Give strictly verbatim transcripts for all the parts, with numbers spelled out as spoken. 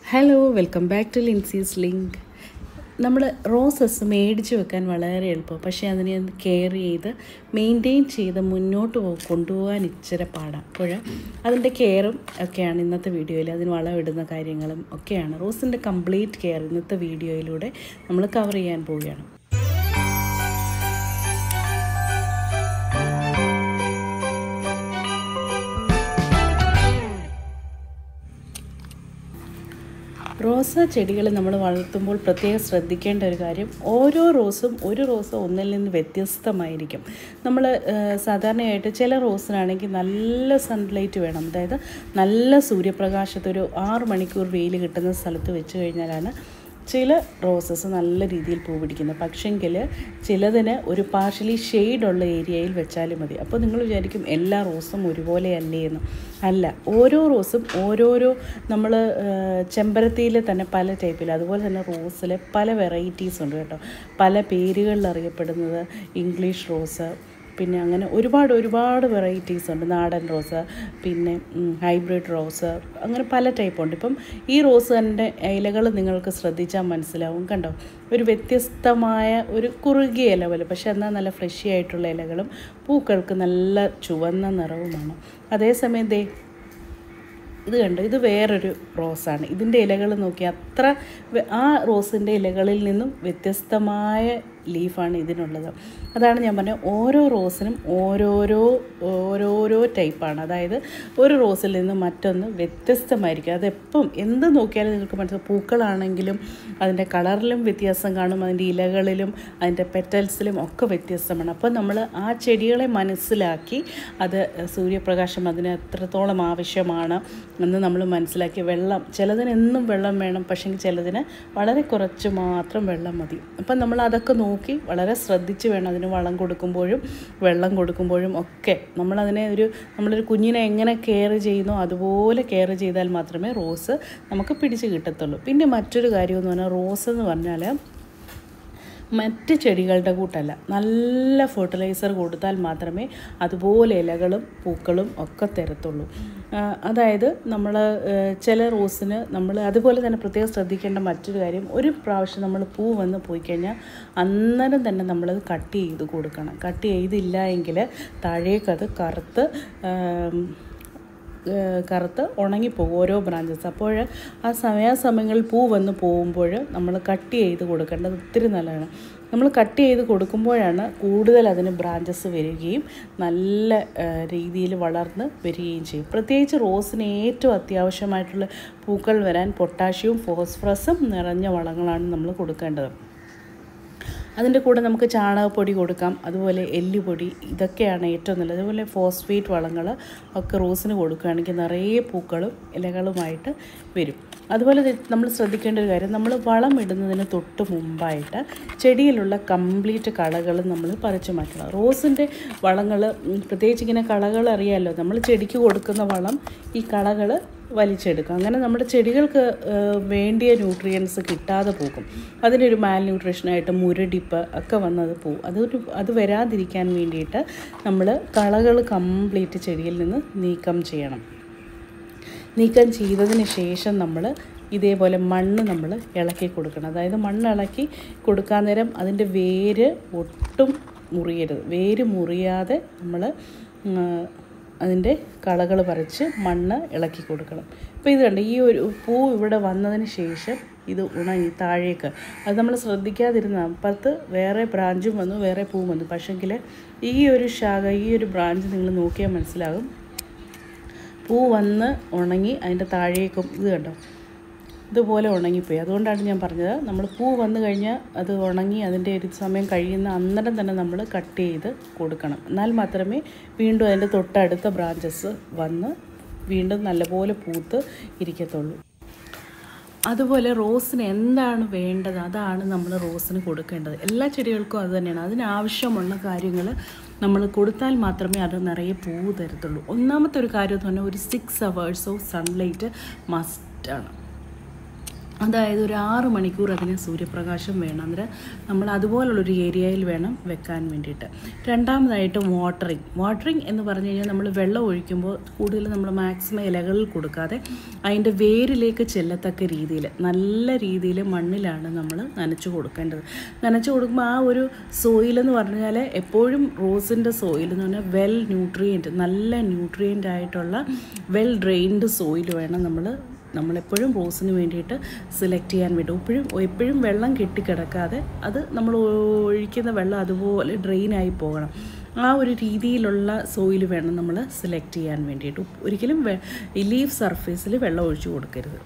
Hello, welcome back to Lincy's link. നമ്മൾ roses മേടിച്ച് വെക്കാൻ വളരെ എളുപ്പം, പക്ഷേ അതിനെ കെയർ ചെയ്ത് മെയിൻറ്റെയിൻ ചെയ്ത് മുന്നോട്ട് കൊണ്ടുപോകാൻ ഇച്ചിരി പാടാണ്. അപ്പോൾ അതിൻ്റെ കെയറും ഒക്കെയാണ് ഇന്നത്തെ വീഡിയോയിൽ, അതിന് വളമിടുന്ന കാര്യങ്ങളും ഒക്കെയാണ്. റോസിൻ്റെ കംപ്ലീറ്റ് കെയർ ഇന്നത്തെ വീഡിയോയിലൂടെ നമ്മൾ കവർ ചെയ്യാൻ പോവുകയാണ്. റോസ ചെടികൾ നമ്മൾ വളർത്തുമ്പോൾ പ്രത്യേകം ശ്രദ്ധിക്കേണ്ട ഒരു കാര്യം, ഓരോ റോസും ഒരു റോസ് ഒന്നിൽ നിന്ന് വ്യത്യസ്തമായിരിക്കും. നമ്മൾ സാധാരണയായിട്ട് ചില റോസിനാണെങ്കിൽ നല്ല സൺലൈറ്റ് വേണം, അതായത് നല്ല സൂര്യപ്രകാശത്ത് ഒരു ആറ് മണിക്കൂർ വെയിൽ കിട്ടുന്ന സ്ഥലത്ത് വെച്ച് കഴിഞ്ഞാലാണ് ചില റോസസ് നല്ല രീതിയിൽ പൂ പിടിക്കുന്നത്. പക്ഷെങ്കിൽ ചിലതിന് ഒരു പാർഷ്യലി ഷെയ്ഡുള്ള ഏരിയയിൽ വെച്ചാലും മതി. അപ്പോൾ നിങ്ങൾ വിചാരിക്കും എല്ലാ റോസും ഒരുപോലെ അല്ലേ എന്ന്. അല്ല, ഓരോ റോസും ഓരോരോ, നമ്മൾ ചെമ്പരത്തിയിൽ തന്നെ പല ടൈപ്പിൽ, അതുപോലെ തന്നെ റോസിൽ പല വെറൈറ്റീസ് ഉണ്ട് കേട്ടോ. പല പേരുകളിൽ അറിയപ്പെടുന്നത് ഇംഗ്ലീഷ് റോസ്, പിന്നെ അങ്ങനെ ഒരുപാട് ഒരുപാട് വെറൈറ്റീസ് ഉണ്ട്. നാടൻ റോസ്, പിന്നെ ഹൈബ്രിഡ് റോസ്, അങ്ങനെ പല ടൈപ്പുണ്ട്. ഇപ്പം ഈ റോസ് തന്നെ ഇലകൾ നിങ്ങൾക്ക് ശ്രദ്ധിച്ചാൽ മനസ്സിലാവും. കണ്ടോ, ഒരു വ്യത്യസ്തമായ ഒരു കുറുകിയ ഇല പോലെ, പക്ഷെ എന്നാൽ നല്ല ഫ്രഷി ആയിട്ടുള്ള ഇലകളും പൂക്കൾക്ക് നല്ല ചുവന്ന നിറവുമാണ്. അതേസമയം ദേ ഇത് കണ്ടോ, ഇത് വേറൊരു റോസാണ്. ഇതിൻ്റെ ഇലകൾ നോക്കി അത്ര ആ റോസിൻ്റെ ഇലകളിൽ നിന്നും വ്യത്യസ്തമായ ലീഫാണ് ഇതിനുള്ളത്. അതാണ് ഞാൻ പറഞ്ഞത്, ഓരോ റോസിനും ഓരോരോ ഓരോരോ ടൈപ്പാണ്. അതായത് ഒരു റോസിൽ നിന്ന് മറ്റൊന്ന് വ്യത്യസ്തമായിരിക്കും. അതെപ്പം എന്ത് നോക്കിയാലും നിങ്ങൾക്ക് മനസ്സിലാവും. പൂക്കളാണെങ്കിലും അതിൻ്റെ കളറിലും വ്യത്യാസം കാണും, അതിൻ്റെ ഇലകളിലും അതിൻ്റെ പെറ്റൽസിലും ഒക്കെ വ്യത്യസ്തമാണ്. അപ്പോൾ നമ്മൾ ആ ചെടികളെ മനസ്സിലാക്കി, അത് സൂര്യപ്രകാശം അതിന് എത്രത്തോളം ആവശ്യമാണ് എന്ന് നമ്മൾ മനസ്സിലാക്കി, വെള്ളം ചിലതിന് എന്നും വെള്ളം വേണം, പക്ഷേ ചിലതിന് വളരെ കുറച്ച് മാത്രം വെള്ളം മതി. അപ്പം നമ്മൾ അതൊക്കെ നോക്കി വളരെ ശ്രദ്ധിച്ച് വേണം അതിന് വളം കൊടുക്കുമ്പോഴും വെള്ളം കൊടുക്കുമ്പോഴും ഒക്കെ. നമ്മളതിനെ ഒരു നമ്മളൊരു കുഞ്ഞിനെ എങ്ങനെ കെയർ ചെയ്യുന്നോ അതുപോലെ കെയർ ചെയ്താൽ മാത്രമേ റോസ് നമുക്ക് പിടിച്ച് കിട്ടത്തുള്ളൂ. പിന്നെ മറ്റൊരു കാര്യമെന്ന് പറഞ്ഞാൽ, റോസ് എന്ന് പറഞ്ഞാൽ മറ്റ് ചെടികളുടെ കൂട്ടല്ല, നല്ല ഫെർട്ടിലൈസർ കൊടുത്താൽ മാത്രമേ അതുപോലെ ഇലകളും പൂക്കളും ഒക്കെ തരത്തുള്ളൂ. അതായത് നമ്മൾ ചില റോസിന് നമ്മൾ അതുപോലെ തന്നെ പ്രത്യേകം ശ്രദ്ധിക്കേണ്ട മറ്റൊരു കാര്യം, ഒരു പ്രാവശ്യം നമ്മൾ പൂ വന്ന് പോയി കഴിഞ്ഞാൽ അന്നേരം തന്നെ നമ്മളത് കട്ട് ചെയ്ത് കൊടുക്കണം. കട്ട് ചെയ്തില്ല എങ്കിൽ താഴേക്കത് കറുത്ത് കറുത്ത് ഉണങ്ങിപ്പോകും ഓരോ ബ്രാഞ്ചസ്. അപ്പോൾ ആ സമയാസമയങ്ങളിൽ പൂ വന്ന് പോകുമ്പോൾ നമ്മൾ കട്ട് ചെയ്ത് കൊടുക്കേണ്ടത് ഒത്തിരി നല്ലതാണ്. നമ്മൾ കട്ട് ചെയ്ത് കൊടുക്കുമ്പോഴാണ് കൂടുതൽ അതിന് ബ്രാഞ്ചസ് വരികയും നല്ല രീതിയിൽ വളർന്ന് വരികയും ചെയ്യും. പ്രത്യേകിച്ച് റോസിന് ഏറ്റവും അത്യാവശ്യമായിട്ടുള്ള പൂക്കൾ വരാൻ പൊട്ടാഷ്യവും ഫോസ്ഫറസും നിറഞ്ഞ വളങ്ങളാണ് നമ്മൾ കൊടുക്കേണ്ടത്. അതിൻ്റെ കൂടെ നമുക്ക് ചാണകപ്പൊടി കൊടുക്കാം, അതുപോലെ എല്ലുപൊടി, ഇതൊക്കെയാണ് ഏറ്റവും നല്ലത്. അതുപോലെ ഫോസ്ഫേറ്റ് വളങ്ങൾ ഒക്കെ റോസിന് കൊടുക്കുകയാണെങ്കിൽ നിറയെ പൂക്കളും ഇലകളുമായിട്ട് വരും. അതുപോലെ നമ്മൾ ശ്രദ്ധിക്കേണ്ട ഒരു കാര്യം, നമ്മൾ വളം ഇടുന്നതിന് തൊട്ട് മുമ്പായിട്ട് ചെടിയിലുള്ള കംപ്ലീറ്റ് കളകൾ നമ്മൾ പറിച്ചു മാറ്റണം. റോസിൻ്റെ വളങ്ങൾ പ്രത്യേകിച്ച് ഇങ്ങനെ കളകൾ അറിയാമല്ലോ, നമ്മൾ ചെടിക്ക് കൊടുക്കുന്ന വളം ഈ കളകൾ വലിച്ചെടുക്കും. അങ്ങനെ നമ്മുടെ ചെടികൾക്ക് വേണ്ടിയ ന്യൂട്രിയൻസ് കിട്ടാതെ പോകും. അതിനൊരു മാൽ ന്യൂട്രീഷനായിട്ട് മുരടിപ്പ് ഒക്കെ വന്നത് പോകും. അതൊരു അത് വരാതിരിക്കാൻ വേണ്ടിയിട്ട് നമ്മൾ കളകൾ കംപ്ലീറ്റ് ചെടിയിൽ നിന്ന് നീക്കം ചെയ്യണം. നീക്കം ചെയ്തതിന് ശേഷം നമ്മൾ ഇതേപോലെ മണ്ണ് നമ്മൾ ഇളക്കി കൊടുക്കണം. അതായത് മണ്ണ് ഇളക്കി കൊടുക്കാൻ നേരം അതിൻ്റെ വേര് ഒട്ടും മുറിയരുത്. വേര് മുറിയാതെ നമ്മൾ അതിൻ്റെ കളകൾ പറിച്ച് മണ്ണ് ഇളക്കി കൊടുക്കണം. ഇപ്പോൾ ഇത് കണ്ട്, ഈ ഒരു പൂ ഇവിടെ വന്നതിന് ശേഷം ഇത് ഉണങ്ങി താഴേക്ക്, അത് നമ്മൾ ശ്രദ്ധിക്കാതിരുന്ന അപ്പുറത്ത് വേറെ ബ്രാഞ്ചും വന്നു, വേറെ പൂ വന്നു. പക്ഷെങ്കിൽ ഈ ഒരു ശാഖ, ഈ ഒരു ബ്രാഞ്ച് നിങ്ങൾ നോക്കിയാൽ മനസ്സിലാകും, പൂ വന്ന് ഉണങ്ങി അതിൻ്റെ താഴേക്കും ഇത് കണ്ടോ ഇതുപോലെ ഉണങ്ങിപ്പോയി. അതുകൊണ്ടാണ് ഞാൻ പറഞ്ഞത്, നമ്മൾ പൂ വന്നു കഴിഞ്ഞാൽ അത് ഉണങ്ങി അതിൻ്റെ ഒരു സമയം കഴിയുന്ന അന്നേരം തന്നെ നമ്മൾ കട്ട് ചെയ്ത് കൊടുക്കണം. എന്നാൽ മാത്രമേ വീണ്ടും അതിൻ്റെ തൊട്ടടുത്ത ബ്രാഞ്ചസ് വന്ന് വീണ്ടും നല്ലപോലെ പൂത്ത് ഇരിക്കത്തുള്ളൂ. അതുപോലെ റോസിന് എന്താണ് വേണ്ടത് അതാണ് നമ്മൾ റോസിന് കൊടുക്കേണ്ടത്. എല്ലാ ചെടികൾക്കും അത് തന്നെയാണ്. അതിനാവശ്യമുള്ള കാര്യങ്ങൾ നമ്മൾ കൊടുത്താൽ മാത്രമേ അത് നിറയെ പൂ തരത്തുള്ളൂ. ഒന്നാമത്തെ ഒരു കാര്യം എന്ന് പറഞ്ഞാൽ, ഒരു സിക്സ് അവേഴ്സ് ഓഫ് സൺലൈറ്റ് മസ്റ്റാണ്. അതായത് ഒരു ആറ് മണിക്കൂർ അതിന് സൂര്യപ്രകാശം വേണം. അന്നേരം നമ്മൾ അതുപോലുള്ളൊരു ഏരിയയിൽ വേണം വെക്കാൻ വേണ്ടിയിട്ട്. രണ്ടാമതായിട്ട് വാട്ടറിങ്. വാട്ടറിങ് എന്ന് പറഞ്ഞു കഴിഞ്ഞാൽ നമ്മൾ വെള്ളം ഒഴിക്കുമ്പോൾ കൂടുതൽ നമ്മൾ മാക്സിമം ഇലകളിൽ കൊടുക്കാതെ അതിൻ്റെ വേരിലേക്ക് ചെല്ലത്തക്ക രീതിയിൽ നല്ല രീതിയിൽ മണ്ണിലാണ് നമ്മൾ നനച്ചു കൊടുക്കേണ്ടത്. നനച്ചു കൊടുക്കുമ്പോൾ ആ ഒരു സോയിലെന്ന് പറഞ്ഞാൽ എപ്പോഴും റോസിൻ്റെ സോയിൽ എന്ന് പറഞ്ഞാൽ വെൽ ന്യൂട്രിയൻറ്റ്, നല്ല ന്യൂട്രിയൻ്റ് ആയിട്ടുള്ള വെൽ ഡ്രെയിൻഡ് സോയിൽ വേണം നമ്മൾ നമ്മളെപ്പോഴും റോസിന് വേണ്ടിയിട്ട് സെലക്ട് ചെയ്യാൻ വേണ്ടി. എപ്പോഴും എപ്പോഴും വെള്ളം കെട്ടിക്കിടക്കാതെ അത് നമ്മൾ ഒഴിക്കുന്ന വെള്ളം അതുപോലെ ഡ്രെയിനായി പോകണം. ആ ഒരു രീതിയിലുള്ള സോയിൽ വേണം നമ്മൾ സെലക്ട് ചെയ്യാൻ വേണ്ടിയിട്ട്. ഒരിക്കലും ലീഫ് സർഫേസിൽ വെള്ളം ഒഴിച്ചു കൊടുക്കരുത്.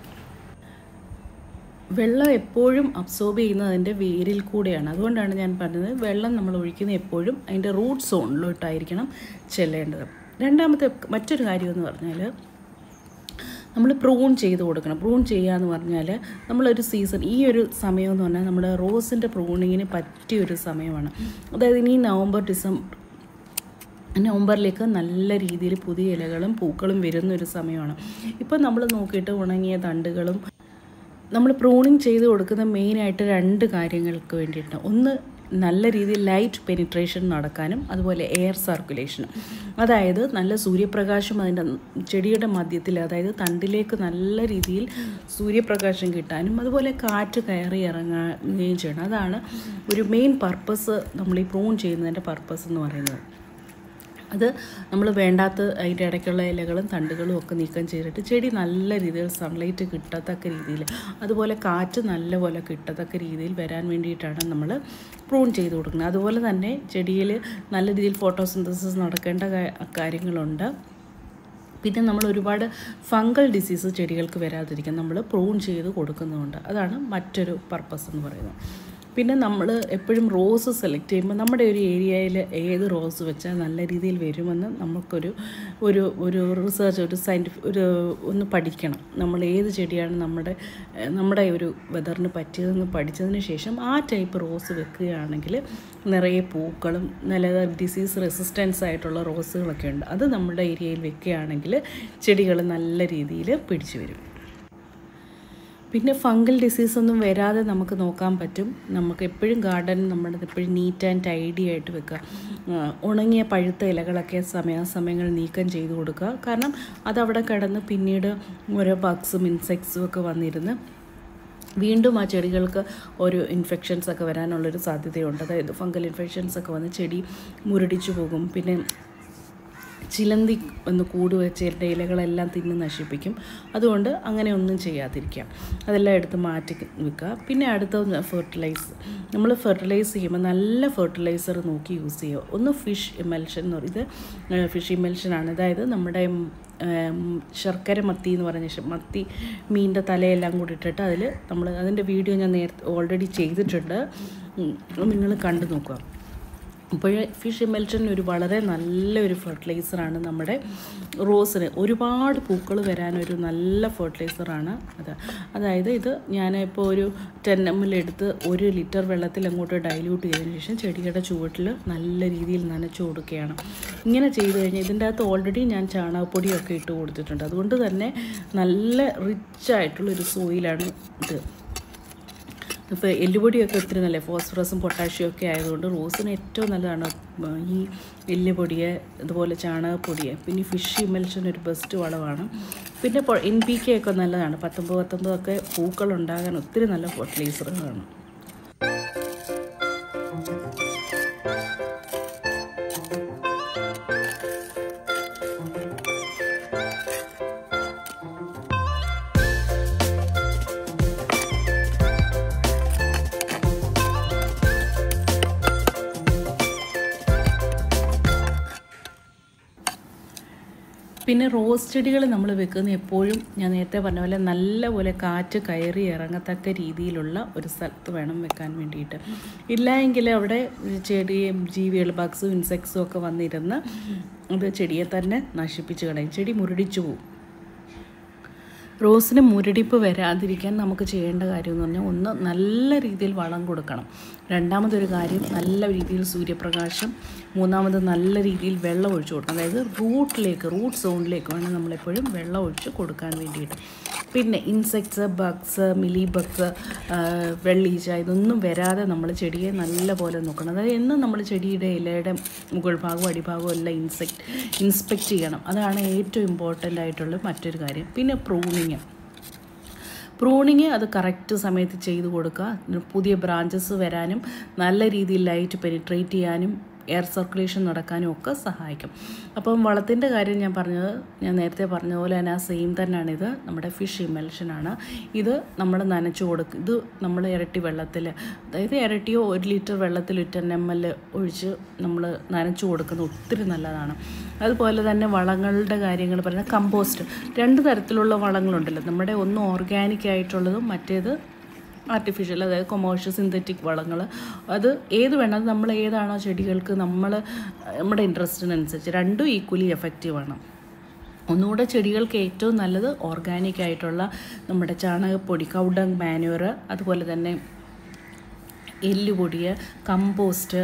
വെള്ളം എപ്പോഴും അബ്സോർബ് ചെയ്യുന്നത് അതിൻ്റെ വേരിൽ കൂടെയാണ്. അതുകൊണ്ടാണ് ഞാൻ പറഞ്ഞത് വെള്ളം നമ്മൾ ഒഴിക്കുന്നത് എപ്പോഴും അതിൻ്റെ റൂട്ട് സോണിലോട്ടായിരിക്കണം ചെല്ലേണ്ടത്. രണ്ടാമത്തെ മറ്റൊരു കാര്യമെന്ന് പറഞ്ഞാൽ നമ്മൾ പ്രൂൺ ചെയ്ത് കൊടുക്കണം. പ്രൂൺ ചെയ്യുക എന്ന് പറഞ്ഞാൽ നമ്മളൊരു സീസൺ, ഈ ഒരു സമയം എന്ന് പറഞ്ഞാൽ നമ്മുടെ റോസിൻ്റെ പ്രൂണിങ്ങിന് പറ്റിയൊരു സമയമാണ്. അതായത് ഇനി നവംബർ ഡിസംബർ നവംബറിലേക്ക് നല്ല രീതിയിൽ പുതിയ ഇലകളും പൂക്കളും വരുന്നൊരു സമയമാണ്. ഇപ്പം നമ്മൾ നോക്കിയിട്ട് ഉണങ്ങിയ തണ്ടുകളും നമ്മൾ പ്രൂണിങ് ചെയ്ത് കൊടുക്കുന്ന മെയിനായിട്ട് രണ്ട് കാര്യങ്ങൾക്ക് വേണ്ടിയിട്ട്. ഒന്ന്, നല്ല രീതിയിൽ ലൈറ്റ് പെനിട്രേഷൻ നടക്കാനും അതുപോലെ എയർ സർക്കുലേഷനും. അതായത് നല്ല സൂര്യപ്രകാശം അതിൻ്റെ ചെടിയുടെ മധ്യത്തിൽ, അതായത് തണ്ടിലേക്ക് നല്ല രീതിയിൽ സൂര്യപ്രകാശം കിട്ടാനും അതുപോലെ കാറ്റ് കയറി ഇറങ്ങുകയും ചെയ്യണം. അതാണ് ഒരു മെയിൻ പർപ്പസ്, നമ്മൾ ഈ പ്രൂൺ ചെയ്യുന്നതിൻ്റെ പർപ്പസ് എന്ന് പറയുന്നത്. അത് നമ്മൾ വേണ്ടാത്ത അതിൻ്റെ ഇടയ്ക്കുള്ള ഇലകളും തണ്ടുകളും ഒക്കെ നീക്കം ചെയ്തിട്ട് ചെടി നല്ല രീതിയിൽ സൺലൈറ്റ് കിട്ടത്തക്ക രീതിയിൽ, അതുപോലെ കാറ്റ് നല്ലപോലെ കിട്ടത്തക്ക രീതിയിൽ വരാൻ വേണ്ടിയിട്ടാണ് നമ്മൾ പ്രൂൺ ചെയ്ത് കൊടുക്കുന്നത്. അതുപോലെ തന്നെ ചെടിയിൽ നല്ല രീതിയിൽ ഫോട്ടോസിന്തസിസ് നടക്കേണ്ട കാര്യങ്ങളുണ്ട്. പിന്നെ നമ്മൾ ഒരുപാട് ഫംഗൽ ഡിസീസ് ചെടികൾക്ക് വരാതിരിക്കാൻ നമ്മൾ പ്രൂൺ ചെയ്ത് കൊടുക്കുന്നുണ്ട്. അതാണ് മറ്റൊരു പർപ്പസ് എന്ന് പറയുന്നത്. പിന്നെ നമ്മൾ എപ്പോഴും റോസ് സെലക്ട് ചെയ്യുമ്പോൾ നമ്മുടെ ഒരു ഏരിയയിൽ ഏത് റോസ് വെച്ചാൽ നല്ല രീതിയിൽ വരുമെന്ന് നമുക്കൊരു ഒരു ഒരു റിസർച്ച്, ഒരു സയൻറ്റിഫിക് ഒരു ഒന്ന് പഠിക്കണം. നമ്മൾ ഏത് ചെടിയാണ് നമ്മുടെ നമ്മുടെ ഒരു വെതറിന് പറ്റിയതെന്ന് പഠിച്ചതിന് ശേഷം ആ ടൈപ്പ് റോസ് വെക്കുകയാണെങ്കിൽ നിറയെ പൂക്കളും നല്ല ഡിസീസ് റെസിസ്റ്റൻസ് ആയിട്ടുള്ള റോസുകളൊക്കെ ഉണ്ട്. അത് നമ്മുടെ ഏരിയയിൽ വെക്കുകയാണെങ്കിൽ ചെടികൾ നല്ല രീതിയിൽ പിടിച്ചു വരും. പിന്നെ ഫംഗൽ ഡിസീസൊന്നും വരാതെ നമുക്ക് നോക്കാൻ പറ്റും. നമുക്ക് എപ്പോഴും ഗാർഡൻ നമ്മുടെ എപ്പോഴും നീറ്റ് ആൻഡ് ടൈഡി ആയിട്ട് വെക്കുക. ഉണങ്ങിയ പഴുത്ത ഇലകളൊക്കെ സമയാസമയങ്ങൾ നീക്കം ചെയ്ത് കൊടുക്കുക. കാരണം അതവിടെ കിടന്ന് പിന്നീട് ഓരോ ബഗ്സും ഇൻസെക്ട്സും ഒക്കെ വന്നിരുന്ന് വീണ്ടും ആ ചെടികൾക്ക് ഒരു ഇൻഫെക്ഷൻസൊക്കെ വരാനുള്ളൊരു സാധ്യതയുണ്ട്. അതായത് ഫംഗൽ ഇൻഫെക്ഷൻസൊക്കെ വന്ന് ചെടി മുരടിച്ചു പോകും. പിന്നെ ചിലന്തി ഒന്ന് കൂട് വെച്ച് എൻ്റെ ഇലകളെല്ലാം തിന്ന് നശിപ്പിക്കും. അതുകൊണ്ട് അങ്ങനെ ഒന്നും ചെയ്യാതിരിക്കാം, അതെല്ലാം എടുത്ത് മാറ്റി വെക്കുക. പിന്നെ അടുത്ത ഫെർട്ടിലൈസ്. നമ്മൾ ഫെർട്ടിലൈസ് ചെയ്യുമ്പോൾ നല്ല ഫെർട്ടിലൈസർ നോക്കി യൂസ് ചെയ്യുക. ഒന്ന് ഫിഷ് ഇമൽഷൻ എന്ന് പറയും. ഇത് ഫിഷ് ഇമൽഷനാണ്. അതായത് നമ്മുടെ ശർക്കര മത്തി എന്ന് പറഞ്ഞ മത്തി മീനിൻ്റെ തലയെല്ലാം കൂടി ഇട്ടിട്ട് അതിൽ നമ്മൾ അതിൻ്റെ വീഡിയോ ഞാൻ നേരത്തെ ഓൾറെഡി ചെയ്തിട്ടുണ്ട്, നിങ്ങൾ കണ്ടു നോക്കുക. അപ്പോൾ ഫിഷ് ഇമൽഷൻ ഒരു വളരെ നല്ലൊരു ഫെർട്ടിലൈസറാണ് നമ്മുടെ റോസിന്. ഒരുപാട് പൂക്കൾ വരാനൊരു നല്ല ഫെർട്ടിലൈസറാണ് അത്. അതായത് ഇത് ഞാനിപ്പോൾ ഒരു ടെൻ എം എൽ എടുത്ത് ഒരു ലിറ്റർ വെള്ളത്തിൽ അങ്ങോട്ട് ഡൈല്യൂട്ട് ചെയ്തതിന് ശേഷം ചെടിയുടെ ചുവട്ടിൽ നല്ല രീതിയിൽ നനച്ചു കൊടുക്കുകയാണ്. ഇങ്ങനെ ചെയ്ത് കഴിഞ്ഞാൽ ഇതിൻ്റെ അകത്ത് ഓൾറെഡി ഞാൻ ചാണകപ്പൊടിയൊക്കെ ഇട്ട് കൊടുത്തിട്ടുണ്ട്. അതുകൊണ്ട് തന്നെ നല്ല റിച്ചായിട്ടുള്ളൊരു സോയിലാണ് ഇത്. ഇപ്പോൾ എല്ലുപൊടിയൊക്കെ ഒത്തിരി നല്ല ഫോസ്ഫറസും പൊട്ടാഷ്യം ഒക്കെ ആയതുകൊണ്ട് റോസിന് ഏറ്റവും നല്ലതാണ് ഈ എല്ലുപൊടിയെ, അതുപോലെ ചാണകപ്പൊടിയെ. പിന്നെ ഫിഷ് ഇമൽഷൻ ഒരു ബെസ്റ്റ് വളമാണ്. പിന്നെ എൻ പി കെ ഒക്കെ നല്ലതാണ്. പത്തൊമ്പത് പത്തൊമ്പതൊക്കെ പൂക്കൾ ഉണ്ടാകാൻ ഒത്തിരി നല്ല ഫെർട്ടിലൈസറുകളാണ്. പിന്നെ റോസ് ചെടികൾ നമ്മൾ വെക്കുന്ന എപ്പോഴും ഞാൻ നേരത്തെ പറഞ്ഞ പോലെ നല്ലപോലെ കാറ്റ് കയറി ഇറങ്ങത്തക്ക രീതിയിലുള്ള ഒരു സ്ഥലത്ത് വേണം വെക്കാൻ വേണ്ടിയിട്ട്. ഇല്ലെങ്കിൽ അവിടെ ചെടിയും ജീവികൾ ബഗ്സും ഇൻസെക്ട്സും ഒക്കെ വന്നിരുന്ന് അത് ചെടിയെ തന്നെ നശിപ്പിച്ച് കളയും. ചെടി മുരടിച്ചു പോകും. റോസിന് മുരടിപ്പ് വരാതിരിക്കാൻ നമുക്ക് ചെയ്യേണ്ട കാര്യം എന്ന് പറഞ്ഞാൽ ഒന്ന് നല്ല രീതിയിൽ വളം കൊടുക്കണം. രണ്ടാമതൊരു കാര്യം നല്ല രീതിയിൽ സൂര്യപ്രകാശം. മൂന്നാമത് നല്ല രീതിയിൽ വെള്ളം ഒഴിച്ചു കൊടുക്കണം. അതായത് റൂട്ടിലേക്ക് റൂട്ട് സോണിലേക്ക് വേണം നമ്മളെപ്പോഴും വെള്ളം ഒഴിച്ച് കൊടുക്കാൻ വേണ്ടിയിട്ട്. പിന്നെ ഇൻസെക്ട്സ്, ബഗ്സ്, മിലി ബഗ്സ്, വെള്ളീച്ച ഇതൊന്നും വരാതെ നമ്മൾ ചെടിയെ നല്ല പോലെ നോക്കണം. അതായത് എന്നും നമ്മൾ ചെടിയുടെ ഇലയുടെ മുകൾ ഭാഗവും അടിഭാഗവും എല്ലാം ഇൻസെക്ട് ഇൻസ്പെക്റ്റ് ചെയ്യണം. അതാണ് ഏറ്റവും ഇമ്പോർട്ടൻ്റ് ആയിട്ടുള്ള മറ്റൊരു കാര്യം. പിന്നെ പ്രൂണിങ് പ്രൂണിങ് അത് കറക്റ്റ് സമയത്ത് ചെയ്ത് കൊടുക്കുക. പുതിയ ബ്രാഞ്ചസ് വരാനും നല്ല രീതിയിൽ ലൈറ്റ് പെനിട്രേറ്റ് ചെയ്യാനും എയർ സർക്കുലേഷൻ നടക്കാനും ഒക്കെ സഹായിക്കും. അപ്പം വളത്തിൻ്റെ കാര്യം ഞാൻ പറഞ്ഞത് ഞാൻ നേരത്തെ പറഞ്ഞ പോലെ തന്നെ ആ സെയിം തന്നെയാണിത്. നമ്മുടെ ഫിഷ് ഇമൽഷനാണ്. ഇത് നമ്മൾ നനച്ചു കൊടുക്കും. ഇത് നമ്മൾ ഇരട്ടി വെള്ളത്തിൽ, അതായത് ഇരട്ടിയോ ഒരു ലിറ്റർ വെള്ളത്തിൽ ടെൻ എം എൽ ഒഴിച്ച് നമ്മൾ നനച്ചു കൊടുക്കുന്നത് ഒത്തിരി നല്ലതാണ്. അതുപോലെ തന്നെ വളങ്ങളുടെ കാര്യങ്ങൾ പറഞ്ഞാൽ കമ്പോസ്റ്റ്, രണ്ട് തരത്തിലുള്ള വളങ്ങളുണ്ടല്ലോ. നമ്മുടെ ഒന്ന് ഓർഗാനിക് ആയിട്ടുള്ളതും മറ്റേത് ആർട്ടിഫിഷ്യൽ, അതായത് കൊമേഴ്ഷ്യൽ സിന്തറ്റിക് വളങ്ങൾ. അത് ഏത് വേണം, നമ്മൾ ഏതാണോ ചെടികൾക്ക് നമ്മൾ നമ്മുടെ ഇൻട്രസ്റ്റിനനുസരിച്ച് രണ്ടും ഈക്വലി എഫക്റ്റീവാണ്. ഒന്നുകൂടെ ചെടികൾക്ക് ഏറ്റവും നല്ലത് ഓർഗാനിക് ആയിട്ടുള്ള നമ്മുടെ ചാണകപ്പൊടി, കൗഡങ് മാന്യൂർ, അതുപോലെ തന്നെ എല്ലുപൊടി, കമ്പോസ്റ്റ്,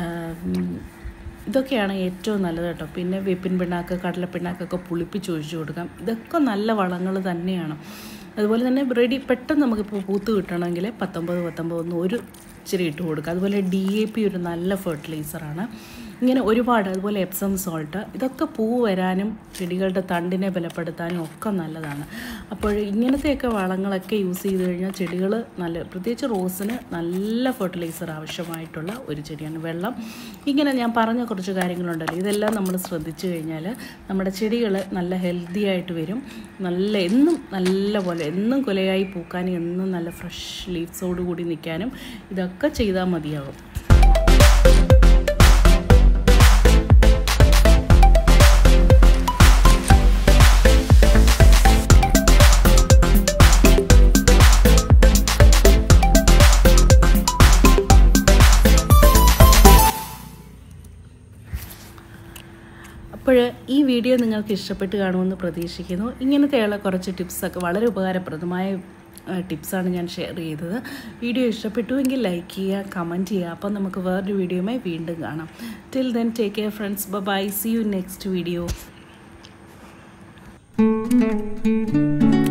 ഇതൊക്കെയാണ് ഏറ്റവും നല്ലത് കേട്ടോ. പിന്നെ വേപ്പിൻ പിണ്ണാക്ക്, കടലപ്പിണ്ണാക്കൊക്കെ പുളിപ്പിച്ച് ഒഴിച്ചു കൊടുക്കാം. ഇതൊക്കെ നല്ല വളങ്ങൾ തന്നെയാണ്. അതുപോലെ തന്നെ റെഡി പെട്ടെന്ന് നമുക്കിപ്പോൾ പൂത്ത് കിട്ടണമെങ്കിൽ പത്തൊമ്പത് പത്തൊമ്പത് ഒന്ന് ഒരു ഇച്ചിരി ഇട്ട് കൊടുക്കുക. അതുപോലെ ഡി എ പി ഒരു നല്ല ഫെർട്ടിലൈസറാണ്. ഇങ്ങനെ ഒരുപാട്, അതുപോലെ എപ്സം സോൾട്ട്, ഇതൊക്കെ പൂ വരാനും ചെടികളുടെ തണ്ടിനെ ബലപ്പെടുത്താനും ഒക്കെ നല്ലതാണ്. അപ്പോൾ ഇങ്ങനത്തെയൊക്കെ വളങ്ങളൊക്കെ യൂസ് ചെയ്ത് കഴിഞ്ഞാൽ ചെടികൾ നല്ല, പ്രത്യേകിച്ച് റോസിന് നല്ല ഫെർട്ടിലൈസർ ആവശ്യമായിട്ടുള്ള ഒരു ചെടിയാണ്. വെള്ളം, ഇങ്ങനെ ഞാൻ പറഞ്ഞ കുറച്ച് കാര്യങ്ങളുണ്ടല്ലോ, ഇതെല്ലാം നമ്മൾ ശ്രദ്ധിച്ചു കഴിഞ്ഞാൽ നമ്മുടെ ചെടികൾ നല്ല ഹെൽത്തി ആയിട്ട് വരും. നല്ല എന്നും നല്ല പോലെ എന്നും കൊലയായി പൂക്കാനും എന്നും നല്ല ഫ്രഷ് ലീവ്സോട് കൂടി നിൽക്കാനും ഇതൊക്കെ ചെയ്താൽ മതിയാകും. അപ്പോൾ ഈ വീഡിയോ നിങ്ങൾക്ക് ഇഷ്ടപ്പെട്ട് കാണുമെന്ന് പ്രതീക്ഷിക്കുന്നു. ഇങ്ങനത്തെയുള്ള കുറച്ച് ടിപ്സൊക്കെ വളരെ ഉപകാരപ്രദമായ ടിപ്സാണ് ഞാൻ ഷെയർ ചെയ്തത്. വീഡിയോ ഇഷ്ടപ്പെട്ടുവെങ്കിൽ ലൈക്ക് ചെയ്യുക, കമൻറ്റ് ചെയ്യുക. അപ്പം നമുക്ക് വേറൊരു വീഡിയോയുമായി വീണ്ടും കാണാം. Till then take care friends. Bye. See you next video.